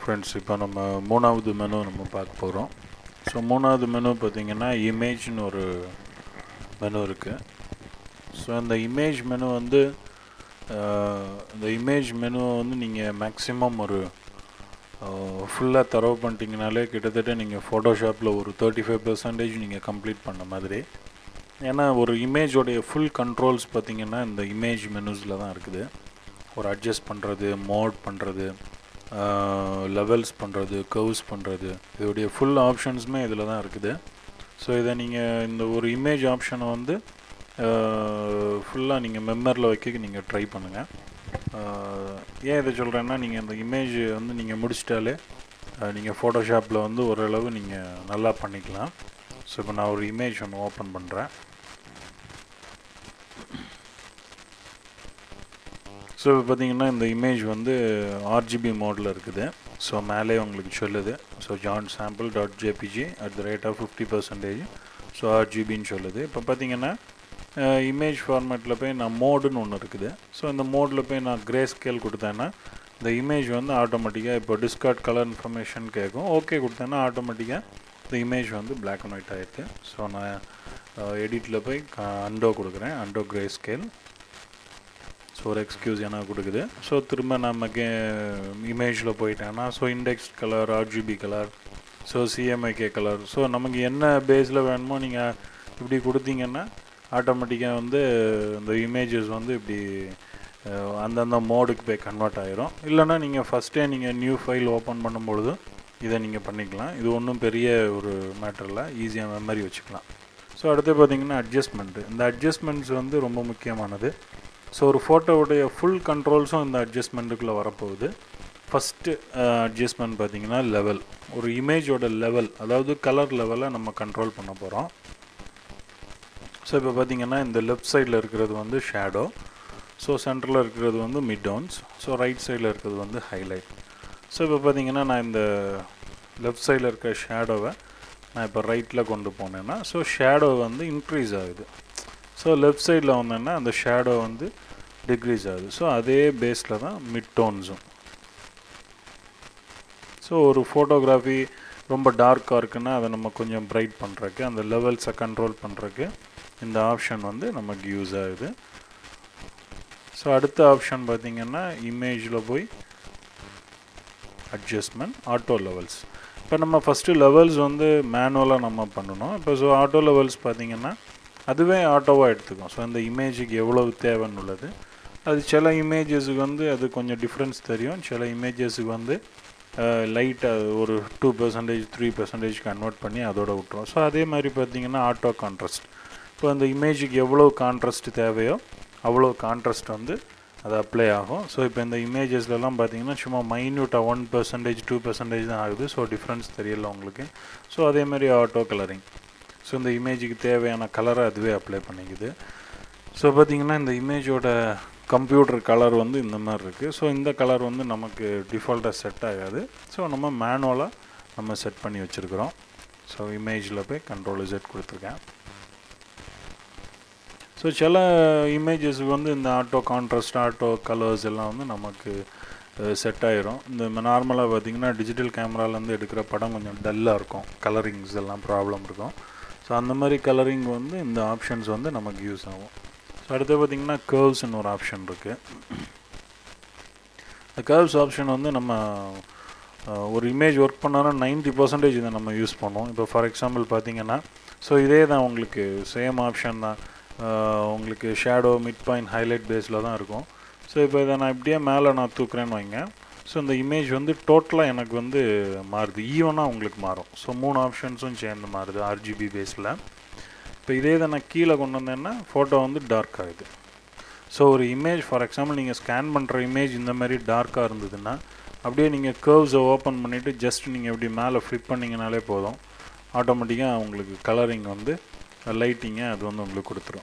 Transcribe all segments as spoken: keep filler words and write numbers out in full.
Friends, இப்போ நம்ம மூணாவது மெனு நம்ம பார்க்க போகிறோம். ஸோ மூணாவது மெனு பார்த்திங்கன்னா இமேஜ்னு ஒரு மெனு இருக்குது. ஸோ அந்த இமேஜ் மெனு வந்து இந்த இமேஜ் மெனுவை வந்து நீங்கள் மேக்ஸிமம் ஒரு ஃபுல்லாக தரவு பண்ணிட்டீங்கனாலே கிட்டத்தட்ட நீங்கள் ஃபோட்டோஷாப்பில் ஒரு தேர்ட்டி ஃபைவ் பர்சன்டேஜ் நீங்கள் கம்ப்ளீட் பண்ண மாதிரி. ஏன்னா ஒரு இமேஜோடைய ஃபுல் கண்ட்ரோல்ஸ் பார்த்திங்கன்னா இந்த இமேஜ் மெனுஸில் தான் இருக்குது. ஒரு அட்ஜஸ்ட் பண்ணுறது, மோட் பண்ணுறது, லெவல்ஸ் பண்ணுறது, கர்வ்ஸ் பண்ணுறது, இதோடைய ஃபுல் ஆப்ஷன்ஸுமே இதில் தான் இருக்குது. ஸோ இதை நீங்கள் இந்த ஒரு இமேஜ் ஆப்ஷனை வந்து ஃபுல்லாக நீங்கள் மெமரியில் வைக்க நீங்கள் ட்ரை பண்ணுங்கள். ஏன் இதை சொல்கிறேன்னா, நீங்கள் இந்த இமேஜ் வந்து நீங்கள் முடிச்சிட்டாலே நீங்கள் ஃபோட்டோஷாப்பில் வந்து ஓரளவு நீங்கள் நல்லா பண்ணிக்கலாம். ஸோ இப்போ நான் ஒரு இமேஜ் ஒன்று ஓப்பன் பண்ணுறேன். ஸோ இப்போ பார்த்திங்கன்னா இந்த இமேஜ் வந்து ஆர்ஜிபி மோடில் இருக்குது. ஸோ மேலே உங்களுக்கு சொல்லுது. So John sample dot JPG at the rate of fifty percentage so ஆர்ஜிபின்னு சொல்லுது. இப்போ பார்த்திங்கன்னா இமேஜ் ஃபார்மேட்டில் போய் நான் மோடுன்னு ஒன்று இருக்குது. ஸோ இந்த மோடில் போய் நான் கிரே ஸ்கேல் கொடுத்தேன்னா இந்த இமேஜ் வந்து ஆட்டோமேட்டிக்காக இப்போ டிஸ்கார்ட் கலர் இன்ஃபர்மேஷன் கேட்கும். ஓகே கொடுத்தேன்னா ஆட்டோமேட்டிக்காக இந்த இமேஜ் வந்து பிளாக் அண்ட் ஒயிட் ஆகிடுது. ஸோ நான் எடிட்டில் போய் அண்டோ கொடுக்குறேன், அண்டோ கிரே ஸ்கேல். ஸோ ஒரு எக்ஸ்கியூஸ் என்ன கொடுக்குது. ஸோ திரும்ப நமக்கு இமேஜில் போயிட்டேன்னா so index colour, RGB colour, so CMYK colour, so நமக்கு என்ன பேஸில் வேணுமோ நீங்கள் இப்படி கொடுத்தீங்கன்னா ஆட்டோமேட்டிக்காக வந்து இந்த இமேஜஸ் வந்து இப்படி அந்தந்த மோடுக்கு போய் கன்வெர்ட் ஆகிரும். இல்லைனா நீங்கள் ஃபஸ்ட்டே நீங்கள் நியூ ஃபைல் ஓப்பன் பண்ணும்பொழுது இதை நீங்கள் பண்ணிக்கலாம். இது ஒன்றும் பெரிய ஒரு மேட்டரில் ஈஸியாக மெமரி வச்சுக்கலாம். ஸோ அடுத்து பார்த்திங்கன்னா அட்ஜஸ்ட்மெண்ட்டு. இந்த அட்ஜஸ்ட்மெண்ட்ஸ் வந்து ரொம்ப முக்கியமானது. ஸோ ஒரு ஃபோட்டோவுடைய ஃபுல் கண்ட்ரோல்ஸும் இந்த அட்ஜஸ்ட்மெண்ட்டுக்குள்ளே வரப்போகுது. ஃபஸ்ட்டு அட்ஜஸ்ட்மெண்ட் பார்த்திங்கன்னா லெவல். ஒரு இமேஜோட லெவல், அதாவது கலர் லெவலை நம்ம கண்ட்ரோல் பண்ண போகிறோம். ஸோ இப்போ பார்த்திங்கன்னா இந்த லெஃப்ட் சைடில் இருக்கிறது வந்து ஷேடோ, ஸோ சென்டரில் இருக்கிறது வந்து மிட் டவுன்ஸ், ஸோ ரைட் சைடில் இருக்கிறது வந்து ஹைலைட். ஸோ இப்போ பார்த்திங்கன்னா நான் இந்த லெஃப்ட் சைடில் இருக்கிற ஷேடோவை நான் இப்போ ரைட்டில் கொண்டு போனேன்னா ஸோ ஷேடோ வந்து இன்க்ரீஸ் ஆகுது. ஸோ லெஃப்ட் சைடில் வந்தேன்னா அந்த ஷேடோ வந்து டிக்ரீஸ் ஆகுது. ஸோ அதே பேஸில் தான் மிட் டோன்ஸும். ஸோ ஒரு ஃபோட்டோகிராஃபி ரொம்ப டார்க்காக இருக்குன்னா அதை நம்ம கொஞ்சம் பிரைட் பண்ணுறக்கு, அந்த லெவல்ஸை கண்ட்ரோல் பண்ணுறக்கு இந்த ஆப்ஷன் வந்து நமக்கு யூஸ் ஆகுது. ஸோ அடுத்த ஆப்ஷன் பார்த்திங்கன்னா இமேஜில் போய் அட்ஜஸ்ட்மெண்ட், ஆட்டோ லெவல்ஸ். இப்போ நம்ம ஃபஸ்ட்டு லெவல்ஸ் வந்து மேனுவலாக நம்ம பண்ணணும். இப்போ ஸோ ஆட்டோ லெவல்ஸ் பார்த்திங்கன்னா அதுவே ஆட்டோவாக எடுத்துக்கும். ஸோ அந்த இமேஜுக்கு எவ்வளவு தேவைன்னு உள்ளது. அது சில இமேஜஸுக்கு வந்து அது கொஞ்சம் டிஃப்ரென்ஸ் தெரியும். சில இமேஜஸுக்கு வந்து லைட்டாக ஒரு two percentage three percentage convert பண்ணி அதோட விட்டுரும். ஸோ அதே மாதிரி பார்த்திங்கன்னா ஆட்டோ கான்ட்ராஸ்ட். இப்போ அந்த இமேஜுக்கு எவ்வளோ கான்ட்ராஸ்ட் தேவையோ அவ்வளோ கான்ட்ராஸ்ட் வந்து அது அப்ளை ஆகும். ஸோ இப்போ இந்த இமேஜஸ்லலாம் பார்த்திங்கன்னா சும்மா மைன்யூட்டாக ஒன் பர்சன்டேஜ் டூ பர்சன்டேஜ் தான் ஆகுது. ஸோ டிஃப்ரென்ஸ் தெரியல உங்களுக்கு. ஸோ அதே மாதிரி ஆட்டோ கலரிங். ஸோ இந்த இமேஜுக்கு தேவையான கலரை அதுவே அப்ளை பண்ணிக்குது. ஸோ பார்த்திங்கன்னா இந்த இமேஜோட கம்ப்யூட்டர் கலர் வந்து இந்த மாதிரி இருக்குது. ஸோ இந்த கலர் வந்து நமக்கு டிஃபால்ட்டாக செட் ஆகாது. ஸோ நம்ம மேனுவலாக நம்ம செட் பண்ணி வச்சுருக்கிறோம். ஸோ இமேஜில் போய் கண்ட்ரோல் செட் கொடுத்துருக்கேன். ஸோ சில இமேஜஸுக்கு வந்து இந்த ஆட்டோ கான்ட்ராஸ்ட், ஆட்டோ கலர்ஸ் எல்லாம் வந்து நமக்கு செட் ஆகிரும். இந்த நார்மலாக பார்த்திங்கன்னா டிஜிட்டல் கேமராலேருந்து எடுக்கிற படம் கொஞ்சம் டல்லாக இருக்கும், கலரிங்ஸ் எல்லாம் ப்ராப்ளம் இருக்கும். ஸோ அந்த மாதிரி கலரிங் வந்து இந்த ஆப்ஷன்ஸ் வந்து நமக்கு யூஸ் ஆகும். ஸோ அடுத்து பார்த்திங்கன்னா கர்வ்ஸ்னு ஒரு ஆப்ஷன் இருக்குது. இந்த கர்வ்ஸ் ஆப்ஷன் வந்து நம்ம ஒரு இமேஜ் ஒர்க் பண்ணோன்னா நைன்ட்டி பர்சன்டேஜ் இதை நம்ம யூஸ் பண்ணுவோம். இப்போ ஃபார் எக்ஸாம்பிள் பார்த்திங்கன்னா ஸோ இதே தான் உங்களுக்கு சேம் ஆப்ஷன் தான். உங்களுக்கு ஷேடோ, மிட் பாயிண்ட், ஹைலைட் பேஸில் தான் இருக்கும். ஸோ இப்போ இதை நான் இப்படியே மேலே நான் தூக்குறேன்னு வைங்க. ஸோ இந்த இமேஜ் வந்து டோட்டலாக எனக்கு வந்து மாறுது, ஈவனாக உங்களுக்கு மாறும். ஸோ மூணு ஆப்ஷன்ஸும் சேர்ந்து மாறுது ஆர்ஜிபி பேஸில். இப்போ இதே இதை நான் கீழே கொண்டு வந்தேன்னா ஃபோட்டோ வந்து டார்க் ஆகுது. ஸோ ஒரு இமேஜ் ஃபார் எக்ஸாம்பிள் நீங்கள் ஸ்கேன் பண்ணுற இமேஜ் இந்த மாதிரி டார்க்காக இருந்ததுன்னா அப்படியே நீங்கள் கர்வ்ஸை ஓப்பன் பண்ணிவிட்டு ஜஸ்ட் நீங்கள் இப்படி மேலே ஃப்ளிப் பண்ணிங்கனாலே போதும், ஆட்டோமேட்டிக்காக உங்களுக்கு கலரிங் வந்து லைட்டிங்கை அது வந்து உங்களுக்கு கொடுத்துரும்.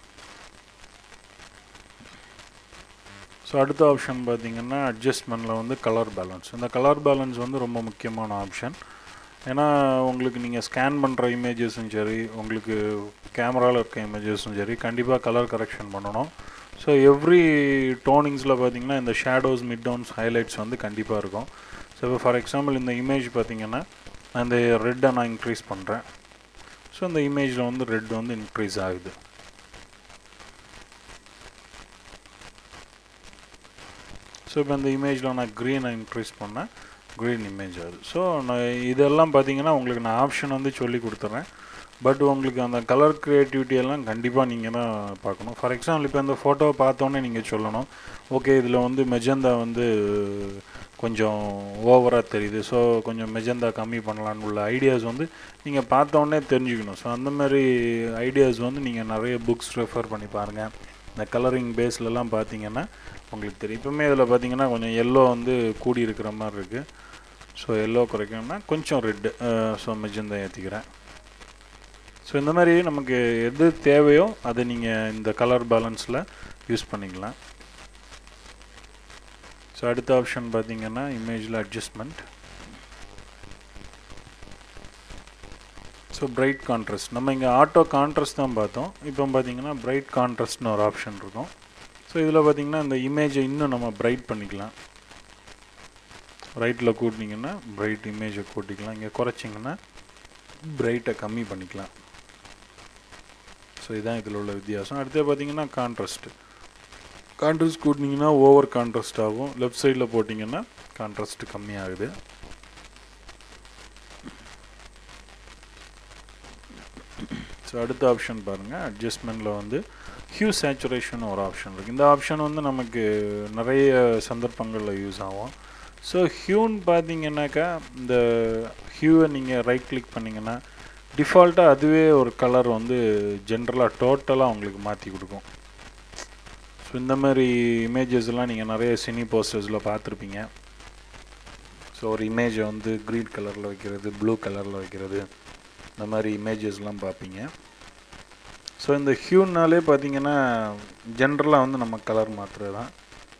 ஸோ அடுத்த ஆப்ஷன் பார்த்திங்கன்னா அட்ஜஸ்ட்மெண்ட்டில் வந்து கலர் பேலன்ஸ். இந்த கலர் பேலன்ஸ் வந்து ரொம்ப முக்கியமான ஆப்ஷன். ஏன்னா உங்களுக்கு நீங்கள் ஸ்கேன் பண்ணுற இமேஜஸும் சரி, உங்களுக்கு கேமராவில் இருக்க இமேஜஸும் சரி, கண்டிப்பாக கலர் கரெக்ஷன் பண்ணணும். ஸோ எவ்ரி டோனிங்ஸில் பார்த்தீங்கன்னா இந்த ஷேடோஸ் மிட் டவுன்ஸ் ஹைலைட்ஸ் வந்து கண்டிப்பாக இருக்கும். ஸோ இப்போ ஃபார் எக்ஸாம்பிள் இந்த இமேஜ் பார்த்தீங்கன்னா நான் இந்த ரெட்டை நான் இன்க்ரீஸ் பண்ணுறேன். ஸோ இந்த இமேஜில் வந்து ரெட் வந்து இன்க்ரீஸ் ஆகுது. ஸோ இப்போ இந்த இமேஜில் நான் க்ரீனை இன்க்ரீஸ் பண்ணேன், க்ரீன் இமேஜ் ஆகுது. ஸோ நான் இதெல்லாம் பார்த்தீங்கன்னா உங்களுக்கு நான் ஆப்ஷன் வந்து சொல்லி கொடுத்துட்றேன். பட் உங்களுக்கு அந்த கலர் க்ரியேட்டிவிட்டி எல்லாம் கண்டிப்பாக நீங்கள் தான் பார்க்கணும். ஃபார் எக்ஸாம்பிள் இப்போ இந்த ஃபோட்டோவை பார்த்தோன்னே நீங்கள் சொல்லணும், ஓகே இதில் வந்து மெஜந்தா வந்து கொஞ்சம் ஓவராக தெரியுது, ஸோ கொஞ்சம் மெஜந்தா கம்மி பண்ணலான்னு உள்ள ஐடியாஸ் வந்து நீங்கள் பார்த்தோன்னே தெரிஞ்சுக்கணும். ஸோ அந்த மாதிரி ஐடியாஸ் வந்து நீங்கள் நிறைய புக்ஸ் ரெஃபர் பண்ணி பாருங்கள். இந்த கலரிங் பேஸ்லலாம் பார்த்தீங்கன்னா உங்களுக்கு தெரியும். இப்போவுமே இதில் பார்த்தீங்கன்னா கொஞ்சம் எல்லோ வந்து கூடி இருக்கிற மாதிரி இருக்குது. ஸோ எல்லோ குறைக்கணும்னா கொஞ்சம் ரெட்டு, ஸோ மெஜந்தா ஏற்றிக்கிறேன். ஸோ இந்த மாதிரி நமக்கு எது தேவையோ அதை நீங்கள் இந்த கலர் பேலன்ஸில் யூஸ் பண்ணிக்கலாம். ஸோ அடுத்த ஆப்ஷன் பார்த்தீங்கன்னா இமேஜில் அட்ஜஸ்ட்மெண்ட். ஸோ பிரைட் கான்ட்ராஸ்ட், நம்ம இங்கே ஆட்டோ கான்ட்ராஸ்ட் தான் பார்த்தோம். இப்போ பார்த்தீங்கன்னா பிரைட் கான்ட்ராஸ்ட்னு ஒரு ஆப்ஷன் இருக்கும். ஸோ இதில் பார்த்தீங்கன்னா இந்த இமேஜை இன்னும் நம்ம பிரைட் பண்ணிக்கலாம். ரைட்டில் கூட்டினீங்கன்னா பிரைட் இமேஜை கூட்டிக்கலாம், இங்கே குறைச்சிங்கன்னா பிரைட்டை கம்மி பண்ணிக்கலாம். ஸோ இதுதான் இதில் உள்ள வித்தியாசம். அடுத்து பார்த்தீங்கன்னா கான்ட்ராஸ்ட்டு, கான்ட்ராஸ்ட் கூட்டினீங்கன்னா ஓவர் கான்ட்ராஸ்ட் ஆகும், லெஃப்ட் சைடில் போட்டிங்கன்னா கான்ட்ராஸ்ட் கம்மியாகுது. ஸோ அடுத்த ஆப்ஷன் பாருங்கள், அட்ஜஸ்ட்மெண்ட்டில் வந்து ஹியூ சேச்சுரேஷன் ஒரு ஆப்ஷன் இருக்குது. இந்த ஆப்ஷன் வந்து நமக்கு நிறைய சந்தர்ப்பங்களில் யூஸ் ஆகும். ஸோ ஹியூன்னு பார்த்தீங்கன்னாக்கா இந்த ஹியூவை நீங்கள் ரைட் கிளிக் பண்ணிங்கன்னா டிஃபால்ட்டாக அதுவே ஒரு கலர் வந்து ஜென்ரலாக டோட்டலாக உங்களுக்கு மாற்றி கொடுக்கும். ஸோ இந்த மாதிரி இமேஜஸ்லாம் நீங்கள் நிறைய சினி போஸ்டர்ஸில் பார்த்துருப்பீங்க. ஸோ ஒரு இமேஜை வந்து க்ரீன் கலரில் வைக்கிறது, ப்ளூ கலரில் வைக்கிறது, இந்த மாதிரி இமேஜஸ்லாம் பார்ப்பீங்க. ஸோ இந்த ஹியூனாலே பார்த்தீங்கன்னா ஜென்ரலாக வந்து நம்ம கலர் மாற்றுறது தான்.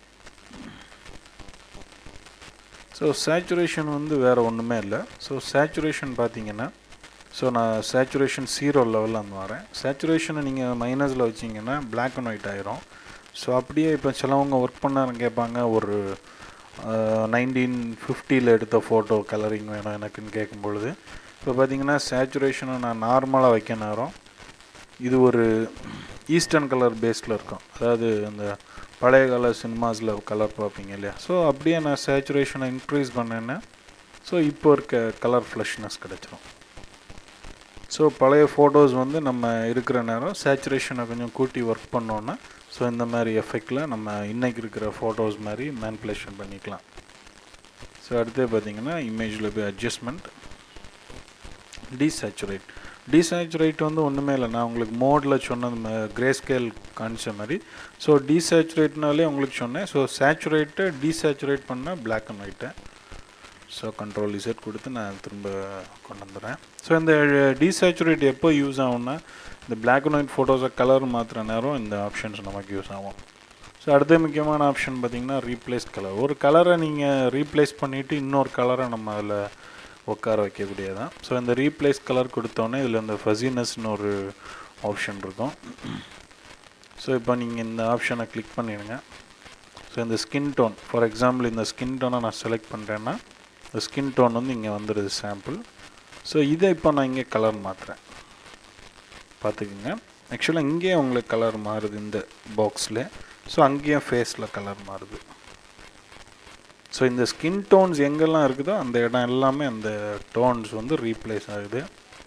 ஸோ சேச்சுரேஷன் வந்து வேறு ஒன்றுமே இல்லை. ஸோ சேச்சுரேஷன் பார்த்தீங்கன்னா ஸோ நான் சேச்சுரேஷன் ஜீரோ லெவலில் வந்து வரேன். சேச்சுரேஷனை நீங்கள் மைனஸில் வச்சிங்கன்னா பிளாக் அண்ட் ஒயிட் ஆயிரும். ஸோ அப்படியே இப்போ சிலவங்க ஒர்க் பண்ண கேட்பாங்க, ஒரு நைன்டீன் ஃபிஃப்டியில் எடுத்த ஃபோட்டோ கலரிங் வேணும் எனக்குன்னு கேட்கும்பொழுது இப்போ பார்த்தீங்கன்னா சேச்சுரேஷனை நான் நார்மலாக வைக்க நேரம் இது ஒரு ஈஸ்டர்ன் கலர் பேஸில் இருக்கும். அதாவது இந்த பழைய கால சினிமாஸில் கலர் பார்ப்பீங்க இல்லையா, ஸோ அப்படியே நான் சேச்சுரேஷனை இன்க்ரீஸ் பண்ணேன்னா ஸோ இப்போ இருக்க கலர் ஃப்ளஷ்னஸ் கிடச்சிரும். ஸோ பழைய ஃபோட்டோஸ் வந்து நம்ம இருக்கிற நேரம் சேச்சுரேஷனை கொஞ்சம் கூட்டி ஒர்க் பண்ணோன்னா ஸோ இந்த மாதிரி எஃபெக்டில் நம்ம இன்றைக்கி இருக்கிற ஃபோட்டோஸ் மாதிரி மேனிப்புலேஷன் பண்ணிக்கலாம். ஸோ அடுத்து பார்த்திங்கன்னா இமேஜில் போய் அட்ஜஸ்ட்மெண்ட், டீசேச்சுரேட். டீசேச்சுரேட் வந்து ஒன்றுமே இல்லை, நான் உங்களுக்கு மோடில் சொன்னது கிரே ஸ்கேல் காமிச்ச மாதிரி. ஸோ டீசேச்சுரேட்னாலே உங்களுக்கு சொன்னேன். ஸோ சேச்சுரேட்டை டீசேச்சுரேட் பண்ணால் பிளாக் அண்ட் ஒயிட்டை. ஸோ கண்ட்ரோல் இசட் கொடுத்து நான் திரும்ப கொண்டு வந்துடுறேன். ஸோ இந்த டீசேச்சுரேட் எப்போ யூஸ் ஆகும்னா இந்த பிளாக் அண்ட் ஒயிட் ஃபோட்டோஸை கலர் மாற்றுற நேரம் இந்த ஆப்ஷன்ஸ் நமக்கு யூஸ் ஆகும். ஸோ அடுத்த முக்கியமான ஆப்ஷன் பார்த்திங்கன்னா ரீப்ளேஸ் கலர். ஒரு கலரை நீங்கள் ரீப்ளேஸ் பண்ணிவிட்டு இன்னொரு கலரை நம்ம அதில் உட்கார வைக்கக்கூடியதான். ஸோ இந்த ரீப்ளேஸ் கலர் கொடுத்தோன்னே இதில் இந்த ஃபஸினஸ்னு ஒரு ஆப்ஷன் இருக்கும். ஸோ இப்போ நீங்கள் இந்த ஆப்ஷனை கிளிக் பண்ணிடுங்க. ஸோ இந்த ஸ்கின் டோன், ஃபார் எக்ஸாம்பிள் இந்த ஸ்கின் டோனை நான் செலக்ட் பண்ணுறேன்னா இந்த ஸ்கின் டோன் வந்து இங்கே வந்துடுது சாம்பிள். ஸோ இதை இப்போ நான் இங்கே கலர் மாற்றுறேன், பார்த்துக்குங்க. ஆக்சுவலாக இங்கேயே உங்களுக்கு கலர் மாறுது இந்த பாக்ஸில். ஸோ அங்கேயும் ஃபேஸில் கலர் மாறுது. ஸோ இந்த ஸ்கின் டோன்ஸ் எங்கெல்லாம் இருக்குதோ அந்த இடம் எல்லாமே அந்த டோன்ஸ் வந்து ரீப்ளேஸ் ஆகுது.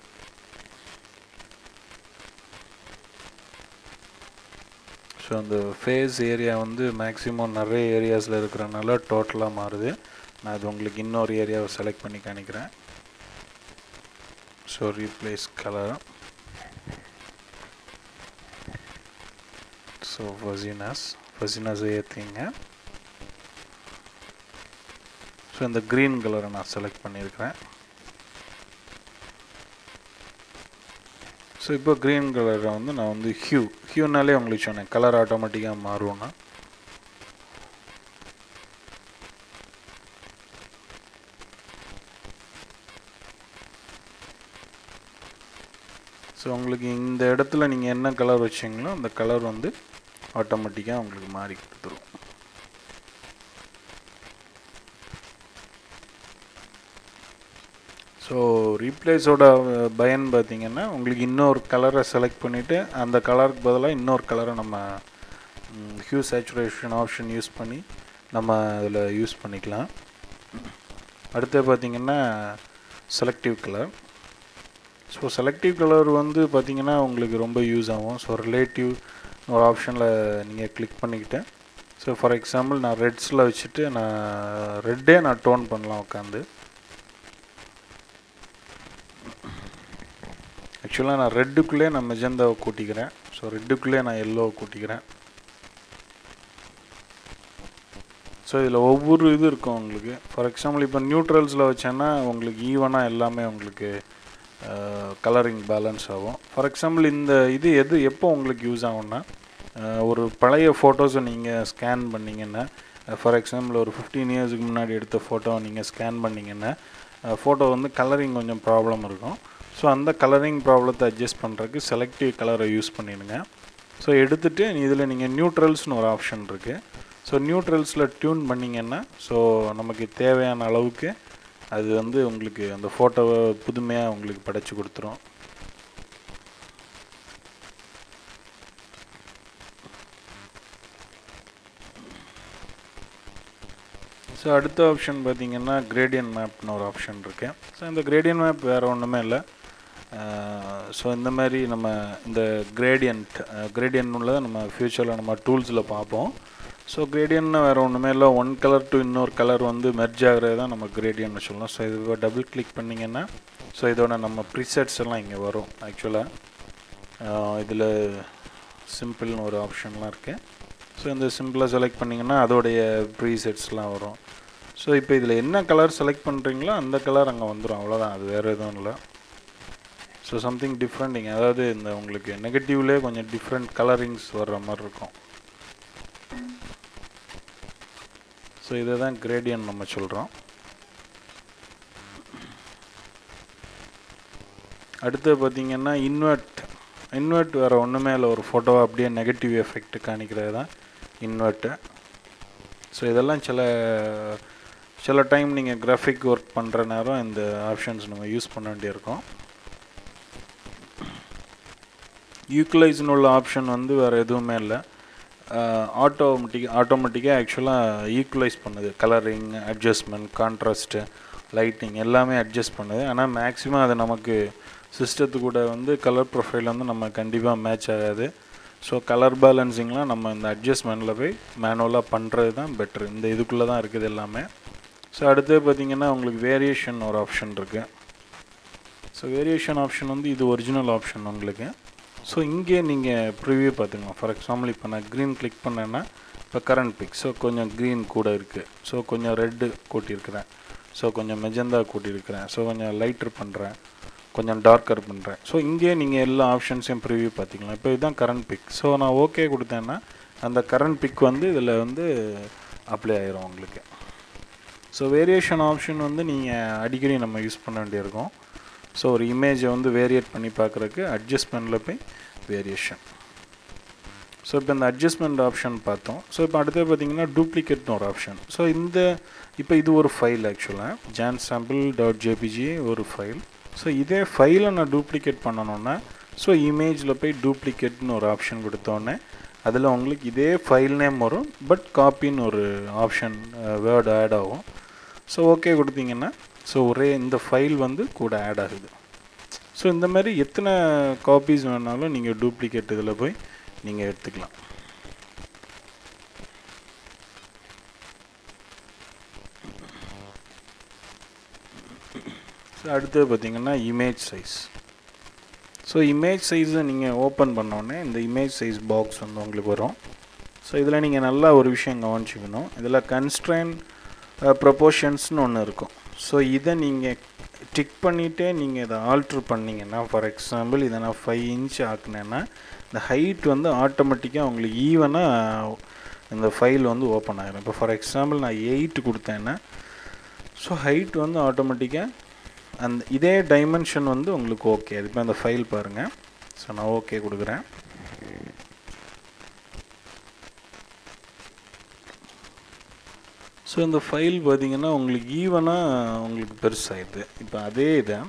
ஸோ அந்த ஃபேஸ் ஏரியா வந்து மேக்ஸிமம் நிறைய ஏரியாஸில் இருக்கிறனால டோட்டலாக மாறுது. நான் அது உங்களுக்கு இன்னொரு ஏரியாவை செலக்ட் பண்ணி காணிக்கிறேன். So replace colour, so fuzziness ஃபஸினஸை ஏற்றிங்க. ஸோ இந்த க்ரீன் கலரை நான் செலக்ட் பண்ணியிருக்கிறேன். ஸோ இப்போ க்ரீன் கலரை வந்து நான் வந்து ஹியூ ஹியூனாலே உங்களுக்கு சொன்னேன் கலர் ஆட்டோமேட்டிக்காக மாறும்னா. ஸோ உங்களுக்கு இந்த இடத்துல நீங்கள் என்ன கலர் வச்சிங்களோ அந்த கலர் வந்து ஆட்டோமேட்டிக்காக உங்களுக்கு மாறி கொடுத்துரும். ஸோ ரீப்ளேஸோட பயன் பார்த்திங்கன்னா உங்களுக்கு இன்னொரு கலரை செலக்ட் பண்ணிவிட்டு அந்த கலருக்கு பதிலாக இன்னொரு கலரை நம்ம ஹியூ சேச்சுரேஷன் ஆப்ஷன் யூஸ் பண்ணி நம்ம அதில் யூஸ் பண்ணிக்கலாம். அடுத்து பார்த்திங்கன்னா selective colour. So selective colour வந்து பார்த்திங்கன்னா உங்களுக்கு ரொம்ப யூஸ் ஆகும். ஸோ ரிலேட்டிவ் ஒரு ஆப்ஷனில் நீங்கள் கிளிக் பண்ணிக்கிட்டு ஸோ ஃபார் எக்ஸாம்பிள் நான் ரெட்ஸில் வச்சுட்டு நான் ரெட்டே நான் டோன் பண்ணலாம் உட்காந்து. ஆக்சுவலாக நான் ரெட்டுக்குள்ளே நான் மெஜந்தாவை கூட்டிக்கிறேன். ஸோ ரெட்டுக்குள்ளே நான் எல்லோவை கூட்டிக்கிறேன். ஸோ இதில் ஒவ்வொரு இது இருக்கும் உங்களுக்கு. ஃபார் எக்ஸாம்பிள் இப்போ நியூட்ரல்ஸில் வச்சேன்னா உங்களுக்கு ஈவனாக எல்லாமே உங்களுக்கு கலரிங் பேலன்ஸ் ஆகும். ஃபார் எக்ஸாம்பிள் இந்த இது எது எப்போ உங்களுக்கு யூஸ் ஆகும்னா ஒரு பழைய ஃபோட்டோஸை நீங்கள் ஸ்கேன் பண்ணிங்கன்னா ஃபார் எக்ஸாம்பிள் ஒரு ஃபிஃப்டீன் இயர்ஸுக்கு முன்னாடி எடுத்த ஃபோட்டோவை நீங்கள் ஸ்கேன் பண்ணிங்கன்னா ஃபோட்டோ வந்து கலரிங் கொஞ்சம் ப்ராப்ளம் இருக்கும். ஸோ அந்த கலரிங் ப்ராப்ளத்தை அட்ஜஸ்ட் பண்ணுறதுக்கு செலக்டிவ் கலரை யூஸ் பண்ணிடுங்க. ஸோ எடுத்துகிட்டு இதில் நீங்கள் நியூட்ரல்ஸ்னு ஒரு ஆப்ஷன் இருக்குது. ஸோ நியூட்ரல்ஸில் டியூன் பண்ணிங்கன்னா ஸோ நமக்கு தேவையான அளவுக்கு அது வந்து உங்களுக்கு அந்த ஃபோட்டோவை புதுமையாக உங்களுக்கு படைச்சி கொடுத்துரும். ஸோ அடுத்த ஆப்ஷன் பார்த்திங்கன்னா கிரேடியன்ட் மேப்னு ஒரு ஆப்ஷன் இருக்குது. ஸோ இந்த கிரேடியன்ட் மேப் வேறு ஒன்றுமே இல்லை. ஸோ இந்த மாதிரி நம்ம இந்த கிரேடியன்ட் கிரேடியன்ட் உள்ளதை நம்ம ஃப்யூச்சரில் நம்ம டூல்ஸில் பார்ப்போம். ஸோ கிரேடியன்ட்னா வேறு ஒன்றுமே இல்லை, ஒன் கலர் டு இன்னொரு கலர் வந்து மெர்ஜ் ஆகிறது தான் நம்ம கிரேடியன்ட்னு சொல்லலாம். ஸோ இது டபுள் கிளிக் பண்ணிங்கன்னா ஸோ இதோட நம்ம ப்ரீசெட்ஸ் எல்லாம் இங்கே வரும். ஆக்சுவலாக இதில் சிம்பிள்னு ஒரு ஆப்ஷன்லாம் இருக்குது. ஸோ இந்த சிம்பிளாக செலக்ட் பண்ணிங்கன்னா அதோடைய ப்ரீசெட்ஸ்லாம் வரும். ஸோ இப்போ இதில் என்ன கலர் செலக்ட் பண்ணுறீங்களோ அந்த கலர் அங்கே வந்துடும், அவ்வளோதான். அது வேறு எதுவும் இல்லை. ஸோ சம்திங் டிஃப்ரெண்டிங், அதாவது இந்த உங்களுக்கு நெகட்டிவ்லேயே கொஞ்சம் டிஃப்ரெண்ட் கலரிங்ஸ் வர்ற மாதிரி இருக்கும். ஸோ இதை தான் கிரேடியன்ட் நம்ம சொல்கிறோம். அடுத்து பார்த்திங்கன்னா இன்வெர்ட். இன்வெர்ட் வேறு ஒன்றுமே இல்லை, ஒரு ஃபோட்டோவை அப்படியே நெகட்டிவ் எஃபெக்ட் காணிக்கிறது தான் இன்வெர்ட்டு. ஸோ இதெல்லாம் சில சில டைம் நீங்கள் கிராஃபிக் ஒர்க் பண்ணுற நேரம் இந்த ஆப்ஷன்ஸ் நம்ம யூஸ் பண்ண வேண்டியிருக்கோம். ஈக்குவலைஸ்னு உள்ள ஆப்ஷன் வந்து வேறு எதுவுமே இல்லை, ஆட்டோமேட்டிக் ஆட்டோமேட்டிக்காக ஆக்சுவலாக ஈக்குவலைஸ் பண்ணுது. கலரிங், அட்ஜஸ்ட்மெண்ட், கான்ட்ராஸ்ட்டு, லைட்டிங் எல்லாமே அட்ஜஸ்ட் பண்ணுது. ஆனால் மேக்ஸிமம் அது நமக்கு சிஸ்டத்து கூட வந்து கலர் ப்ரொஃபைல் வந்து நம்ம கண்டிப்பாக மேட்ச் ஆகாது. ஸோ கலர் பேலன்சிங்லாம் நம்ம இந்த அட்ஜஸ்ட்மெண்ட்டில் போய் மேனுவலாக பண்ணுறது தான் பெட்ரு. இந்த இதுக்குள்ளே தான் இருக்குது எல்லாமே. ஸோ அடுத்து பார்த்திங்கன்னா உங்களுக்கு வேரியேஷன் ஒரு ஆப்ஷன் இருக்குது. ஸோ வேரியேஷன் ஆப்ஷன் வந்து இது ஒரிஜினல் ஆப்ஷன் உங்களுக்கு. ஸோ இங்கே நீங்கள் ப்ரிவியூ பார்த்துக்கலாம். ஃபார் எக்ஸாம்பிள் இப்போ நான் க்ரீன் கிளிக் பண்ணேன்னா இப்போ கரண்ட் பிக் ஸோ கொஞ்சம் க்ரீன் கூட இருக்குது. ஸோ கொஞ்சம் ரெட்டு கூட்டியிருக்கிறேன். ஸோ கொஞ்சம் மெஜந்தா கூட்டியிருக்கிறேன். ஸோ கொஞ்சம் லைட்ரு பண்ணுறேன், கொஞ்சம் டார்க்கர் பண்ணுறேன். ஸோ இங்கே நீங்கள் எல்லா ஆப்ஷன்ஸையும் ப்ரிவியூ பார்த்திக்கலாம். இப்போ இதுதான் கரண்ட் பிக். ஸோ நான் ஓகே கொடுத்தேன்னா அந்த கரண்ட் பிக் வந்து இதில் வந்து அப்ளை ஆகிரும் உங்களுக்கு. ஸோ வேரியேஷன் ஆப்ஷன் வந்து நீங்கள் அடிக்கடி நம்ம யூஸ் பண்ண வேண்டியிருக்கோம். ஸோ ஒரு இமேஜை வந்து வேரியேட் பண்ணி பார்க்குறதுக்கு அட்ஜஸ்ட்மெண்ட்டில் போய் வேரியேஷன். ஸோ இப்போ இந்த அட்ஜஸ்ட்மெண்ட் ஆப்ஷன் பார்த்தோம். ஸோ இப்போ அடுத்து பார்த்திங்கன்னா டூப்ளிகேட்னு ஒரு ஆப்ஷன். ஸோ இந்த இப்போ இது ஒரு ஃபைல், ஆக்சுவலாக ஜான் சாம்பிள் டாட் ஜேபிஜி ஒரு ஃபைல். ஸோ இதே ஃபைலை நான் டூப்ளிகேட் பண்ணணுன்னா ஸோ இமேஜில் போய் டூப்ளிகேட்னு ஒரு ஆப்ஷன் கொடுத்தோன்னே அதில் உங்களுக்கு இதே ஃபைல் நேம் வரும், பட் காப்பின்னு ஒரு ஆப்ஷன் வேர்டு ஆட் ஆகும். ஸோ ஓகே கொடுத்தீங்கன்னா ஸோ ஒரே இந்த ஃபைல் வந்து கூட ஆட் ஆகுது. ஸோ இந்த மாதிரி எத்தனை காப்பீஸ் வேணாலும் நீங்கள் டூப்ளிகேட் இதில் போய் நீங்கள் எடுத்துக்கலாம். ஸோ அடுத்து பார்த்திங்கன்னா இமேஜ் சைஸ். ஸோ இமேஜ் சைஸை நீங்கள் ஓப்பன் பண்ணோடனே இந்த இமேஜ் சைஸ் பாக்ஸ் வந்து உங்களுக்கு வரும். ஸோ இதில் நீங்கள் நல்லா ஒரு விஷயம் கவனிச்சிக்கணும். இதில் கன்ஸ்ட்ரெயின் ப்ரொபோர்ஷன்ஸ்னு ஒன்று இருக்கும். ஸோ இதை நீங்கள் டிக் பண்ணிவிட்டே நீங்கள் இதை ஆல்ட்ரு பண்ணிங்கன்னா, ஃபார் எக்ஸாம்பிள் இதை நான் ஃபைவ் இன்ச் ஆக்குனேன்னா இந்த ஹைட் வந்து ஆட்டோமேட்டிக்காக உங்களுக்கு ஈவனாக இந்த ஃபைல் வந்து ஓப்பன் ஆகிடும். இப்போ ஃபார் எக்ஸாம்பிள் நான் எயிட் கொடுத்தேன்னா ஸோ ஹைட் வந்து ஆட்டோமேட்டிக்காக அந்த இதே டைமென்ஷன் வந்து உங்களுக்கு ஓகே. இப்போ அந்த ஃபைல் பாருங்கள். ஸோ நான் ஓகே கொடுக்குறேன். ஸோ இந்த ஃபைல் பார்த்தீங்கன்னா உங்களுக்கு ஈவனாக உங்களுக்கு பெருசாகிடுது. இப்போ அதே இதை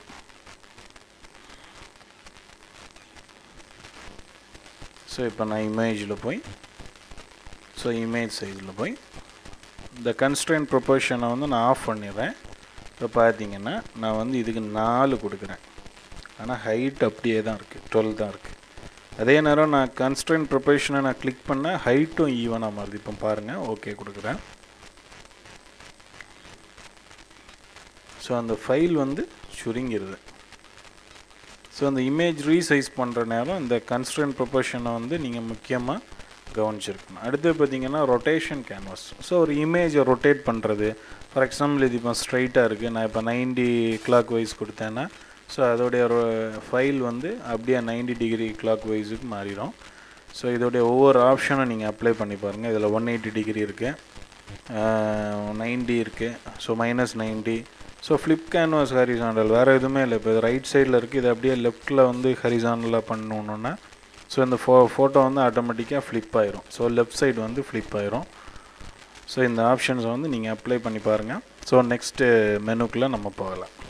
ஸோ இப்போ நான் இமேஜில் போய் ஸோ இமேஜ் சைஸில் போய் இந்த கன்ஸ்ட்ரெயின்ட் ப்ரொபோர்ஷனை வந்து நான் ஆஃப் பண்ணிடுறேன். இப்போ பார்த்தீங்கன்னா நான் வந்து இதுக்கு நாலு கொடுக்குறேன், ஆனால் ஹைட் அப்படியே தான் இருக்குது, டுவெல் தான் இருக்குது. அதே நேரம் நான் கன்ஸ்ட்ரெயின்ட் ப்ரொபோர்ஷனை நான் கிளிக் பண்ண ஹைட்டும் ஈவனாக மாறுது. இப்போ பாருங்கள், ஓகே கொடுக்குறேன். ஸோ அந்த ஃபைல் வந்து சுருங்கிடுது. ஸோ அந்த இமேஜ் ரீசைஸ் பண்ணுற நேரம் இந்த கன்ஸ்ட்ரெயின்ட் ப்ரொபோர்ஷனை வந்து நீங்கள் முக்கியமாக கவனிச்சிருக்கணும். அடுத்து பார்த்தீங்கன்னா ரொட்டேஷன் கேன்வாஸ். ஸோ ஒரு இமேஜை ரொட்டேட் பண்ணுறது. ஃபார் எக்ஸாம்பிள் இது இப்போ ஸ்ட்ரைட்டாக இருக்குது, நான் இப்போ நைன்டி கிளாக் வைஸ் கொடுத்தேன்னா ஸோ அதோடைய ஃபைல் வந்து அப்படியே நைன்டி டிகிரி கிளாக் வைஸுக்கு மாறிடும். ஸோ இதோடைய ஒவ்வொரு ஆப்ஷனும் நீங்கள் அப்ளை பண்ணி பாருங்கள். இதில் ஒன் எயிட்டி டிகிரி இருக்குது, நைன்டி இருக்குது, so minus ninety. So flip canvas horizontal வேறு எதுவுமே இல்லை. இப்போ இது ரைட் சைடில் இருக்குது, இது அப்படியே லெஃப்ட்டில் வந்து ஹரிசாண்டலாக பண்ணணுன்னா ஸோ இந்த ஃபோ ஃபோட்டோ வந்து ஆட்டோமேட்டிக்காக ஃப்ளிப் ஆயிரும். ஸோ லெஃப்ட் சைடு வந்து ஃப்ளிப் ஆயிரும். ஸோ இந்த ஆப்ஷன்ஸை வந்து நீங்கள் அப்ளை பண்ணி பாருங்கள். ஸோ நெக்ஸ்ட்டு மெனுக்குள்ளே நம்ம போகலாம்.